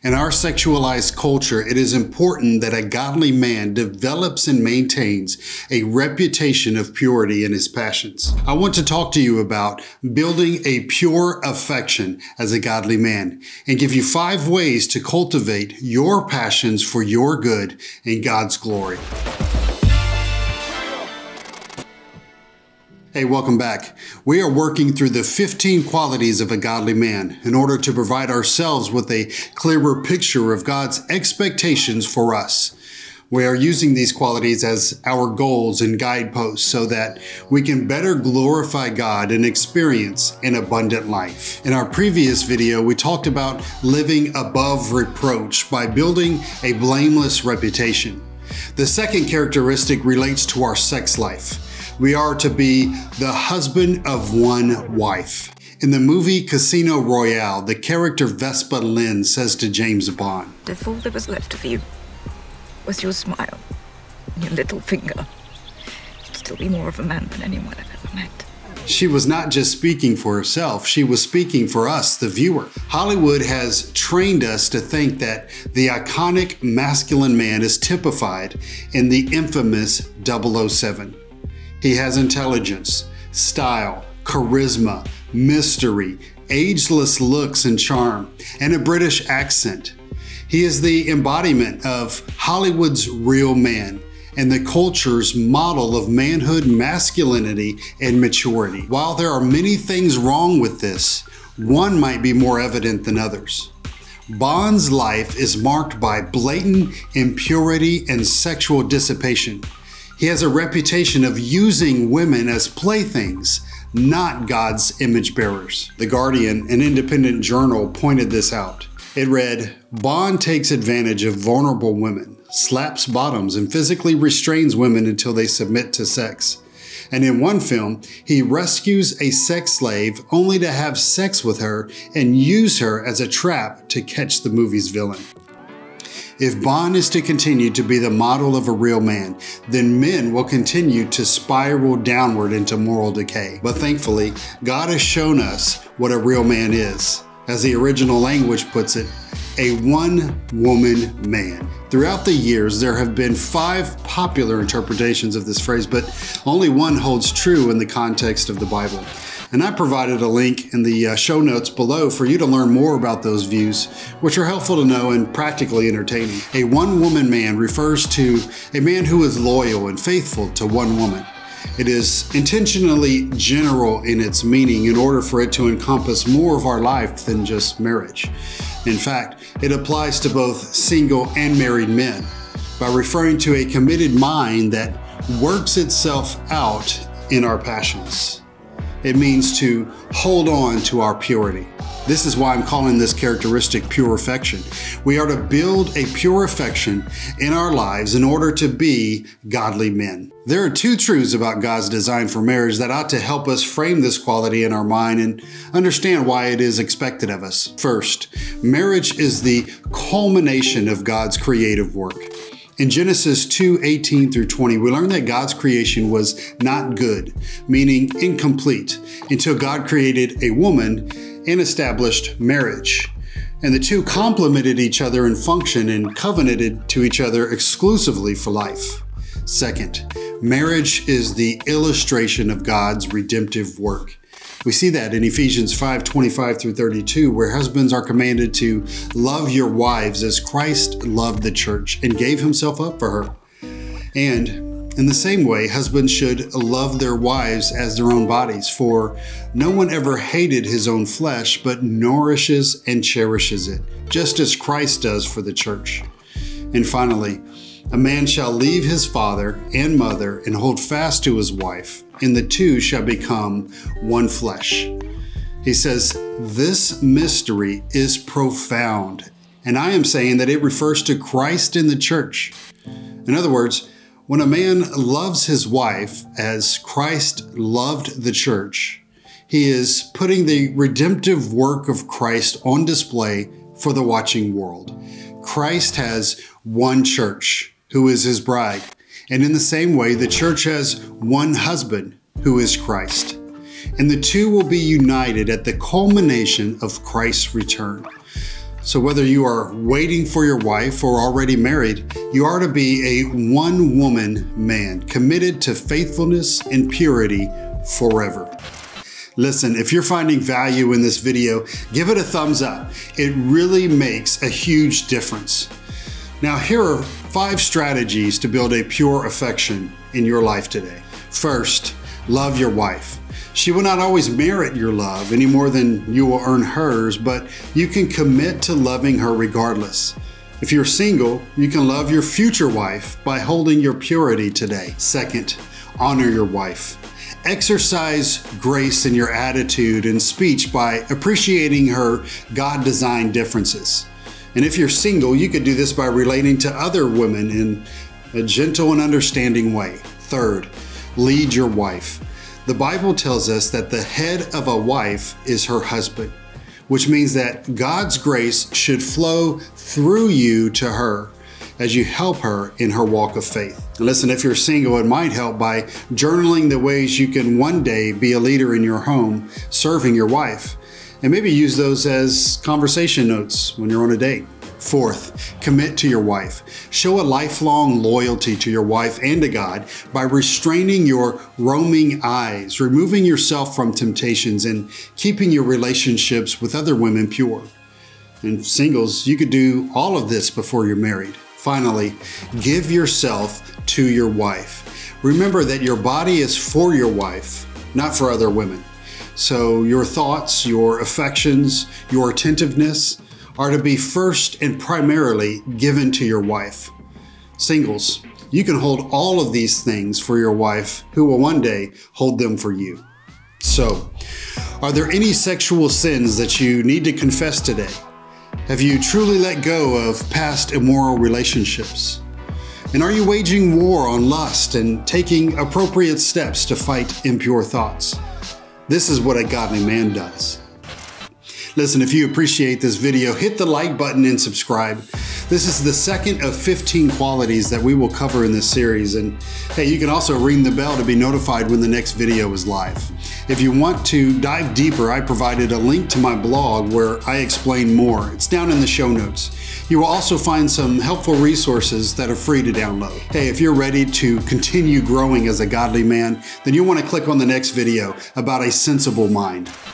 In our sexualized culture, it is important that a godly man develops and maintains a reputation of purity in his passions. I want to talk to you about building a pure affection as a godly man and give you 5 ways to cultivate your passions for your good and God's glory. Hey, welcome back. We are working through the 15 qualities of a godly man in order to provide ourselves with a clearer picture of God's expectations for us. We are using these qualities as our goals and guideposts so that we can better glorify God and experience an abundant life. In our previous video, we talked about living above reproach by building a blameless reputation. The second characteristic relates to our sex life. We are to be the husband of one wife. In the movie Casino Royale, the character Vespa Lynn says to James Bond, "If all that was left of you was your smile and your little finger, you'd still be more of a man than anyone I've ever met." She was not just speaking for herself, she was speaking for us, the viewer. Hollywood has trained us to think that the iconic masculine man is typified in the infamous 007. He has intelligence, style, charisma, mystery, ageless looks and charm, and a British accent. He is the embodiment of Hollywood's real man and the culture's model of manhood, masculinity, and maturity. While there are many things wrong with this, one might be more evident than others. Bond's life is marked by blatant impurity and sexual dissipation. He has a reputation of using women as playthings, not God's image bearers. The Guardian, an independent journal, pointed this out. It read, "Bond takes advantage of vulnerable women, slaps bottoms, and physically restrains women until they submit to sex. And in one film, he rescues a sex slave only to have sex with her and use her as a trap to catch the movie's villain." If Bond is to continue to be the model of a real man, then men will continue to spiral downward into moral decay. But thankfully, God has shown us what a real man is. As the original language puts it, a one-woman man. Throughout the years, there have been 5 popular interpretations of this phrase, but only one holds true in the context of the Bible. And I provided a link in the show notes below for you to learn more about those views, which are helpful to know and practically entertaining. A one-woman man refers to a man who is loyal and faithful to one woman. It is intentionally general in its meaning in order for it to encompass more of our life than just marriage. In fact, it applies to both single and married men by referring to a committed mind that works itself out in our passions. It means to hold on to our purity. This is why I'm calling this characteristic pure affection. We are to build a pure affection in our lives in order to be godly men. There are 2 truths about God's design for marriage that ought to help us frame this quality in our mind and understand why it is expected of us. First, marriage is the culmination of God's creative work. In Genesis 2:18 through 20, we learn that God's creation was not good, meaning incomplete, until God created a woman and established marriage. And the two complemented each other in function and covenanted to each other exclusively for life. Second, marriage is the illustration of God's redemptive work. We see that in Ephesians 5:25 through 32, where husbands are commanded to love your wives as Christ loved the church and gave himself up for her. And in the same way, husbands should love their wives as their own bodies, for no one ever hated his own flesh, but nourishes and cherishes it, just as Christ does for the church. And finally, a man shall leave his father and mother and hold fast to his wife, and the two shall become one flesh. He says, this mystery is profound, and I am saying that it refers to Christ in the church. In other words, when a man loves his wife as Christ loved the church, he is putting the redemptive work of Christ on display for the watching world. Christ has one church, who is his bride. And in the same way, the church has one husband, who is Christ. And the two will be united at the culmination of Christ's return. So whether you are waiting for your wife or already married, you are to be a one-woman man, committed to faithfulness and purity forever. Listen, if you're finding value in this video, give it a thumbs up. It really makes a huge difference. Now, here are 5 strategies to build a pure affection in your life today. First, love your wife. She will not always merit your love any more than you will earn hers, but you can commit to loving her regardless. If you're single, you can love your future wife by holding your purity today. Second, honor your wife. Exercise grace in your attitude and speech by appreciating her God-designed differences. And if you're single, you could do this by relating to other women in a gentle and understanding way. Third, lead your wife. The Bible tells us that the head of a wife is her husband, which means that God's grace should flow through you to her as you help her in her walk of faith. And listen, if you're single, it might help by journaling the ways you can one day be a leader in your home, serving your wife, and maybe use those as conversation notes when you're on a date. Fourth, commit to your wife. Show a lifelong loyalty to your wife and to God by restraining your roaming eyes, removing yourself from temptations, and keeping your relationships with other women pure. And singles, you could do all of this before you're married. Finally, give yourself to your wife. Remember that your body is for your wife, not for other women. So your thoughts, your affections, your attentiveness are to be first and primarily given to your wife. Singles, you can hold all of these things for your wife, who will one day hold them for you. So, are there any sexual sins that you need to confess today? Have you truly let go of past immoral relationships? And are you waging war on lust and taking appropriate steps to fight impure thoughts? This is what a godly man does. Listen, if you appreciate this video, hit the like button and subscribe. This is the second of 15 qualities that we will cover in this series. And hey, you can also ring the bell to be notified when the next video is live. If you want to dive deeper, I provided a link to my blog where I explain more. It's down in the show notes. You will also find some helpful resources that are free to download. Hey, if you're ready to continue growing as a godly man, then you'll want to click on the next video about a sensible mind.